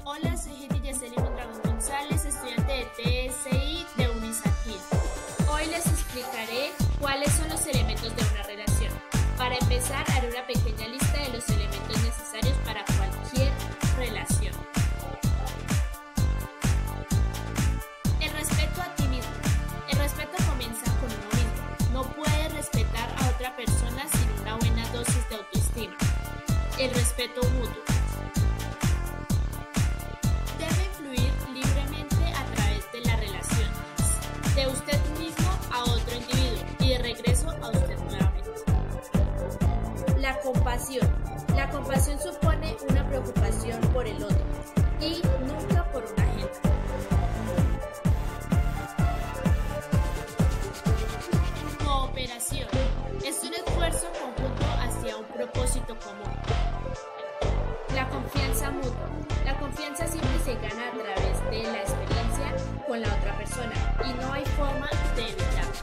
Hola, soy Jenny Yeseli Mondragón González, estudiante de TSI de Unisaquil. Hoy les explicaré cuáles son los elementos de una relación. Para empezar, haré una pequeña lista de los elementos necesarios para cualquier relación. El respeto a ti mismo. El respeto comienza con uno mismo. No puedes respetar a otra persona sin una buena dosis de autoestima. El respeto mutuo. Debe fluir libremente a través de la relación, de usted mismo a otro individuo y de regreso a usted nuevamente. La compasión. La compasión supone una preocupación por el otro y nunca por una agenda. Cooperación. Es un esfuerzo conjunto hacia un propósito común. La confianza mutua. La confianza siempre se gana a través de la experiencia con la otra persona y no hay forma de evitarla.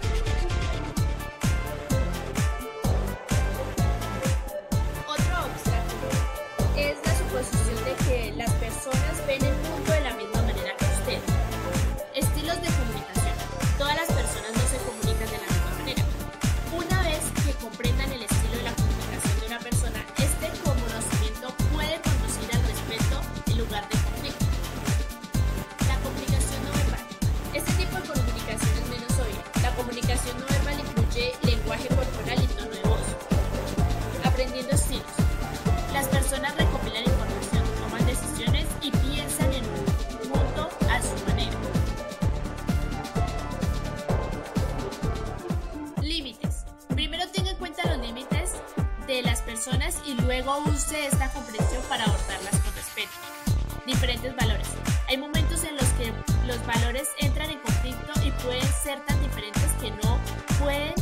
Otro obstáculo es la suposición de que las personas ven el mundo de la misma manera que usted. Estilos de comunicación. Todas las personas no se comunican de la misma manera. Una vez que comprendan el estilo de la comunicación de una persona, este conocimiento puede conducir al respeto en lugar de conflicto. La comunicación no verbal. Este tipo de comunicación es menos obvia. La comunicación no verbal incluye lenguaje corporal y tono de voz. Aprendiendo estilos. Las personas recopilan información, toman decisiones y piensan en un mundo a su manera. Límites. Primero tenga en cuenta los límites de las personas y luego use esta comprensión para abordarlas con respeto. Diferentes valores. Hay momentos en los que los valores entran en conflicto y pueden ser tan diferentes que no pueden